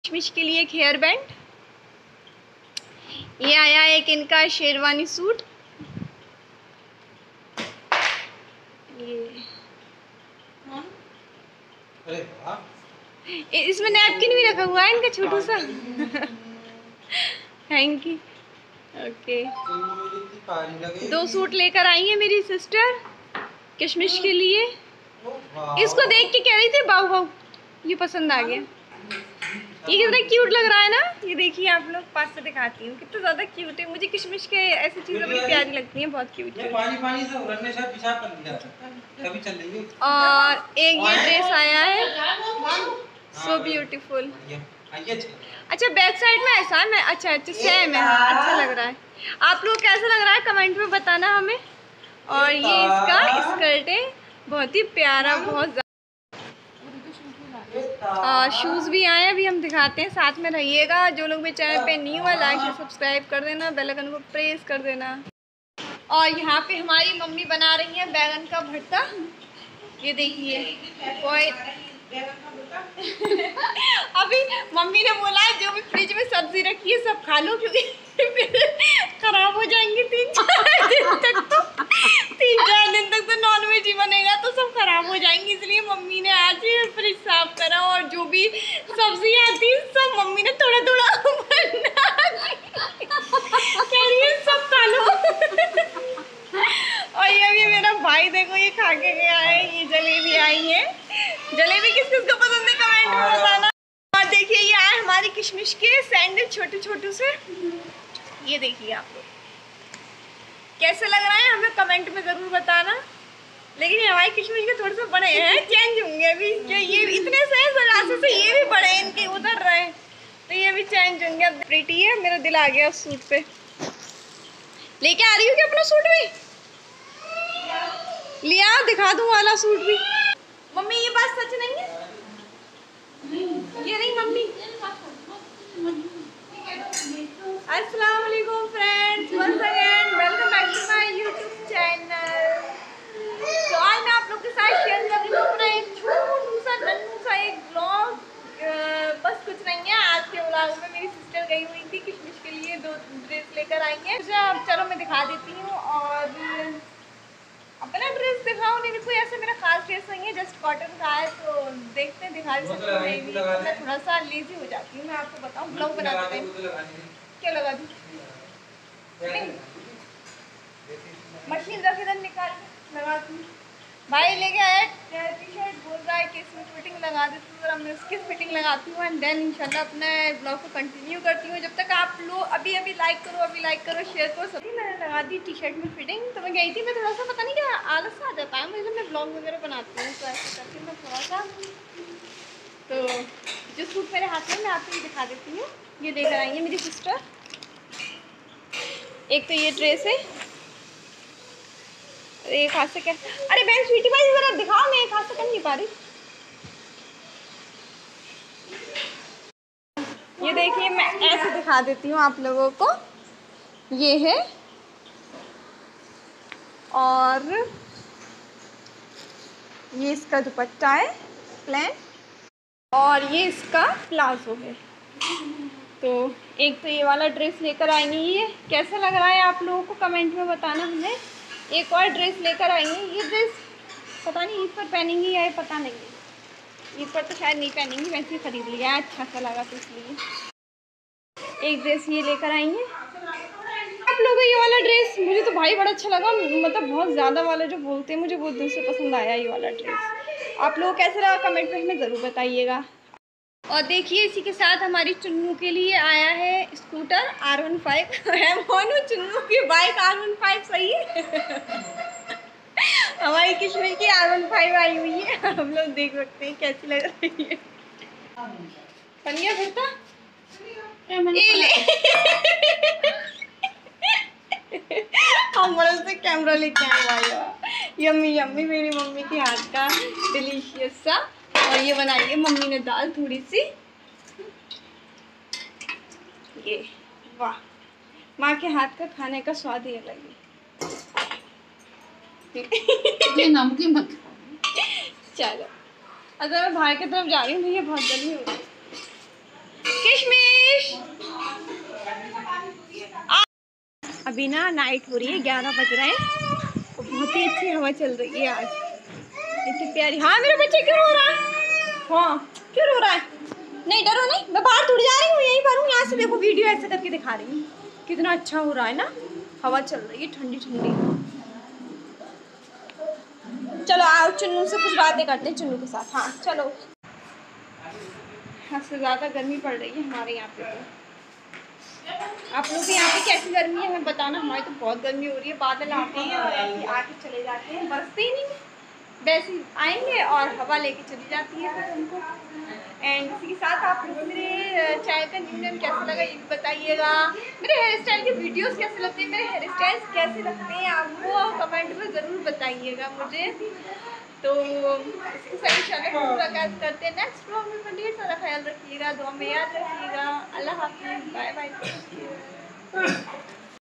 कश्मीश के लिए एक हेयर बैंड। ये आया एक इनका शेरवानी सूट। ये इसमें नैपकिन भी रखा हुआ है इनका छोटू सा। Thank you. ओके, 2 सूट लेकर आई है मेरी सिस्टर कश्मीश के लिए। इसको देख के कह रही थी बाऊ बाऊ, ये पसंद आ गया। ये कितना क्यूट लग रहा है ना। ये देखिए आप लोग, पास से दिखाती हूँ कितना ज़्यादा क्यूट है। मुझे कश्मीश के ऐसी चीज़ें बड़ी प्यारी लगती हैं, बहुत क्यूट। और एक ये ड्रेस आया है, सो ब्यूटीफुल। अच्छा, बैक साइड में ऐसा है, मैं अच्छा सेम है। हाँ, अच्छा लग रहा है। आप लोग कैसा लग रहा है कमेंट में बताना हमें। और ये इसका स्कर्ट है, बहुत ही प्यारा, बहुत शूज़ भी आए, अभी हम दिखाते हैं, साथ में रहिएगा। जो लोग मेरे चैनल पे न्यू है, लाइक और सब्सक्राइब कर देना, बेल आइकन को प्रेस कर देना। और यहाँ पे हमारी मम्मी बना रही है बैगन का भरता। ये देखिए अभी मम्मी ने बोला है जो भी फ्रिज में सब्जी रखी है सब खा लो, क्योंकि खराब हो जाएंगी 3-4 दिन तक। तो 3-4 दिन तक तो नॉनवेज ही बनेगा, तो सब खराब हो जाएंगी। इसलिए मम्मी ने आज फ्रिज साफ करा और जो भी सब्जी आती है सब मम्मी ने थोड़ा थोड़ा कह रही है सब खा लो। और ये अभी मेरा भाई देखो ये खा के गया है। ये जलेबी आई है। जलेबी किस किस को पसंद है कमेंट में बताना। और देखिए ये आए हमारी कश्मीश के सैंडल, छोटे छोटे से। ये देखिए आप लोग कैसे लग रहा है, हमें कमेंट में ज़रूर बताना। लेकिन हमारी कश्मीश के थोड़े से बड़े हैं, चेंज होंगे अभी। ये इतने से सरासे से ये भी बड़े हैं, इनके उधर रहे तो ये भी चेंज होंगे। अब प्रीटी है, मेरा दिल आ गया उस सूट पे। लेके आ रही हूँ क्या अपना सूट भी लिया, दिखा दूँ वाला सूट भी। मम्मी ये बात सच नहीं है, ये नहीं मम्मी। अस्सलाम वालेकुम friends, once again welcome back to my YouTube channel. तो आज मैं आप लोग के साथ शेयर कर रही हूँ अपना एक छोटू सा नन्नू सा एक ब्लॉग। बस कुछ नहीं है, आज के ब्लॉग में मेरी सिस्टर गई हुई थी कश्मीश के लिए, 2 ड्रेस लेकर आई हैं। अब चलो मैं दिखा देती हूँ। और अपना ड्रेस दिखाओ नहीं, देखो ऐसे मेरा खास ड्रेस नहीं है, जस्ट कॉटन का है, तो देखते हैं दिखा भी सकते हैं। मैं थोड़ा सा लेजी हो जाती हूँ, मैं आपको बताऊँ, ब्लॉग बनाते हैं। क्या लगा दूँ, मशीन रख इधर निकाल लगा दूँ। भाई लेके आया टी शर्ट, बोल रहा है कि इसमें फिटिंग लगा देती हूँ, और मैं उसकी फिटिंग लगाती हूँ एंड देन इंशाल्लाह अपने ब्लॉग को कंटिन्यू करती हूँ। जब तक आप लोग अभी लाइक करो, शेयर करो सभी। मैंने लगा दी टी शर्ट में फिटिंग, तो मैं गई थी, मैं थोड़ा सा पता नहीं क्या आलस आ जाता है मुझे, मैं ब्लॉग वगैरह बनाती हूँ, तो ऐसे करके मैं थोड़ा सा, तो जो सूट मेरे हाथ में मैं आपको दिखा देती हूँ। ये लेकर आई है मेरी सिस्टर। एक तो ये ड्रेस है, एक हाथ से क्या, अरे बहन स्वीटी भाई जरा दिखाओ, मैं एक हाथ से कर नहीं पा रही। ये देखिए मैं ऐसे दिखा देती हूँ आप लोगों को, ये है। और ये इसका दुपट्टा है प्लेन, और ये इसका प्लाजो है। तो एक तो ये वाला ड्रेस लेकर आएंगे, ये कैसा लग रहा है आप लोगों को कमेंट में बताना हमें। एक और ड्रेस लेकर आएंगे, ये ड्रेस पता नहीं ईद पर पहनेंगी या पता नहीं, ईद पर तो शायद नहीं पहनेंगी, वैसे ही खरीद लिया है, अच्छा सा लगा तो इसलिए। एक ड्रेस ये लेकर आएंगे आप लोगों को। ये वाला ड्रेस मुझे तो भाई बड़ा अच्छा लगा, मतलब बहुत ज़्यादा वाला जो बोलते हैं, मुझे बहुत दिल से पसंद आया ये वाला ड्रेस। आप लोगों को कैसा लगा कमेंट में हमें ज़रूर बताइएगा। और देखिए इसी के साथ हमारी चुन्नू के लिए आया है स्कूटर R15 है। मोनू चुन्नू की बाइक R15 सही है। हमारी कश्मीर की R15 आई हुई है, हम लोग देख सकते हैं कैसी लग रही है। बन गया भरता, हम बड़े से कैमरा लेके आए। यम्मी यम्मी मेरी मम्मी के हाथ का डिलीशियस सा। और ये बनाई है मम्मी ने दाल थोड़ी सी, ये वाह, माँ के हाथ का खाने का स्वाद ही अलग है। नमकीन मत चलो, अगर मैं बाहर की तरफ जा रही हूँ, भैया बहुत गर्मी हो गई। अभी ना नाइट हो रही है, 11 बज रहे हैं और बहुत ही अच्छी हवा चल रही है आज, इतनी प्यारी। हाँ मेरा बच्चा क्यों रो रहा है? हाँ क्यों रो रहा है? नहीं डरो नहीं, मैं बाहर थोड़ी जा रही हूँ, यहीं पर हूँ। यहाँ से देखो, वीडियो ऐसे करके दिखा रही हूँ, कितना अच्छा हो रहा है ना, हवा चल रही है ठंडी ठंडी। चलो आओ चुन्नू से कुछ बातें करते हैं, चुन्नू के साथ। हाँ चलो। हद से ज़्यादा गर्मी पड़ रही है हमारे यहाँ पे। तो आप लोग के यहाँ पे कैसी गर्मी है हमें बताना। हमारी तो बहुत गर्मी हो रही है, बादल आते हैं और ऐसे आके चले जाते हैं, बरसते ही नहीं, वैसे ही आएंगे और हवा लेके चली जाती है फिर उनको। एंड इसी के साथ आप लोग मेरे चैनल का न्यू नेम कैसा लगा ये भी बताइएगा। मेरे हेयर स्टाइल के वीडियोस कैसे लगते हैं, मेरे हेयर स्टाइल्स कैसे लगते हैं आपको कमेंट में ज़रूर बताइएगा मुझे। तो इसके साथ इंशाल्लाह मुलाकात करते हैं नेक्स्ट व्लॉग में। ढेर सारा ख्याल रखिएगा, दुआ में याद रखिएगा। अल्लाह हाफ़िज़, बाय बाय।